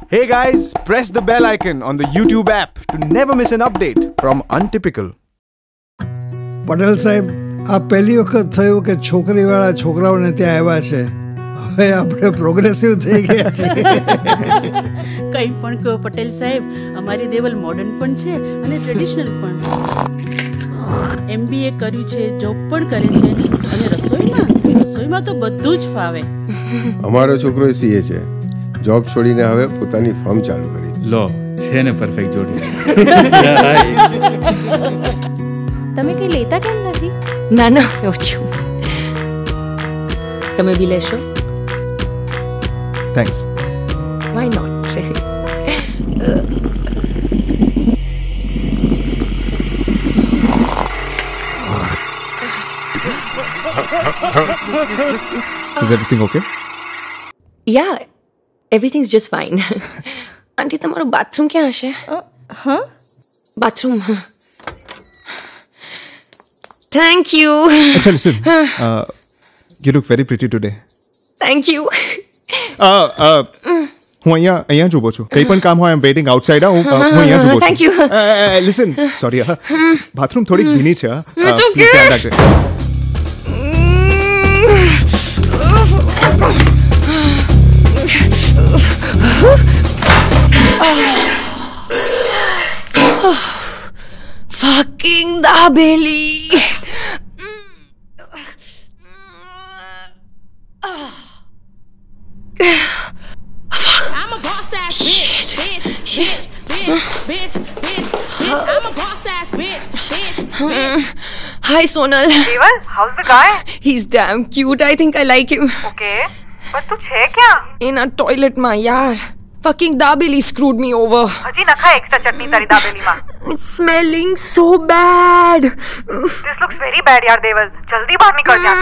Hey guys, press the bell icon on the YouTube app to never miss an update from Untypical. Patel સાહેબ, આ પહેલી વખત થયું કે છોકરીવાળા છોકરાઓને ત્યાં આવ્યા છે. હવે આપણે પ્રોગ્રેસિવ થઈ ગયા છે. કંઈ પણ કહો પટેલ સાહેબ, અમારી દેવલ મોડર્ન પણ છે અને ટ્રેડિશનલ પણ. MBA કર્યું છે, જોબ પણ કરે છે અને રસોઈમાં તો બધું જ ફાવે. અમારો છોકરો CA છે, જોબ છોડીને હવે પોતાની ફર્મ ચાલુ કરી. લો છે ને પરફેક્ટ જોડી. તમે કઈ લેતા કેમ નથી? ના ના, ઓછું. તમે બી લેશો? Thanks. Why not? Is everything okay? Yeah, everything's just fine. આંટી, તમારું બાથરૂમ ક્યાં હશે? હા, bathroom. Thank you. Achha, listen. You look very pretty today. Thank you. હું અહીંયા જ ઊભો છું. કંઈ પણ કામ હોય, I'm waiting outside. હું અહીંયા જ ઊભો છું. Thank you. Listen, sorry. Bathroom થોડીક ભીની છે. It's okay. Please ધ્યાન રાખજો. Fucking Dabeli. I'm a boss ass bitch, bitch. I'm a boss ass bitch. Hi Sonal. Deval, how's the guy? He's damn cute. I think I like him. Okay, but तू छे क्या? In a toilet ma yaar. Fucking Dabeli screwed me over. हजी नखा extra चटनी तारी दाबेली मा. It's smelling so bad. This looks very bad यार देवल. जल्दी बाहर निकल जाके.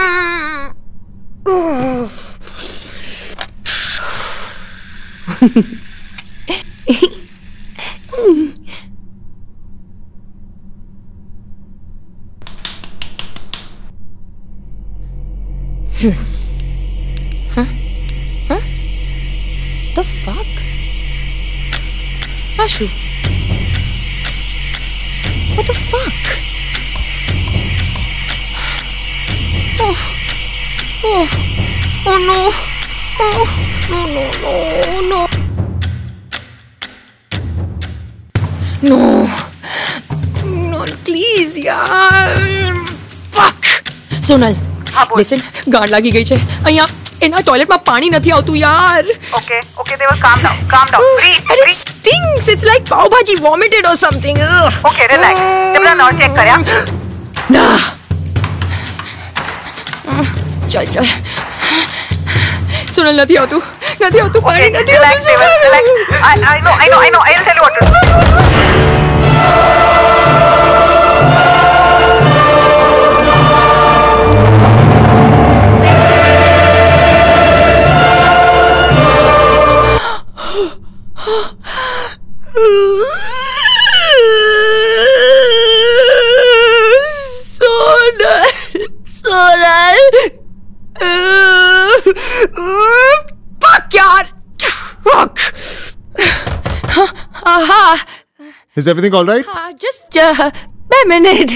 Huh? The fuck? Ashu. What the fuck? Oh no. Oh no. No, please yaar. Fuck. Sonal, listen, ગાંડ લાગી ગઈ છે. અહીંયા એના ટોયલેટમાં પાણી નથી આવતું યાર. Okay, Deval, calm down. Breathe. And it stinks. It's like pav bhaji vomited or something. Okay, relax. Deval, now check કર્યા? Nah. ચલ. Sonal, નથી આવતું પાણી નથી આવતું. Relax. I know. I'll tell you what to do. Sonal. Fuck yaar. Fuck. Is everything all right? Just a minute.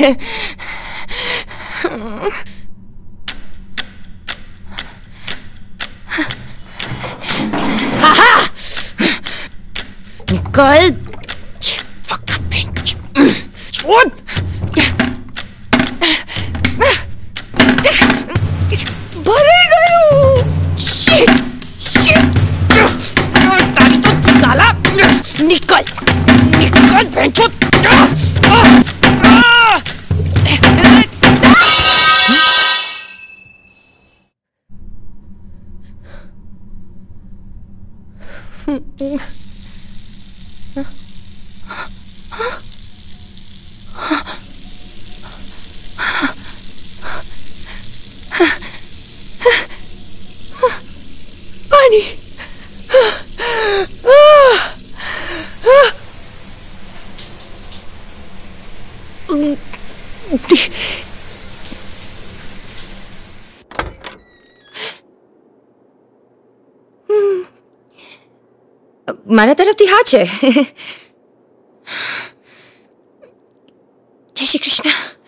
Nicole. Fuck, bitch. What? भरे गयो. Shit. तारी तो साला. निकल बेंचो. पानी. મારા તરફથી હા છે. જય શ્રી કૃષ્ણ.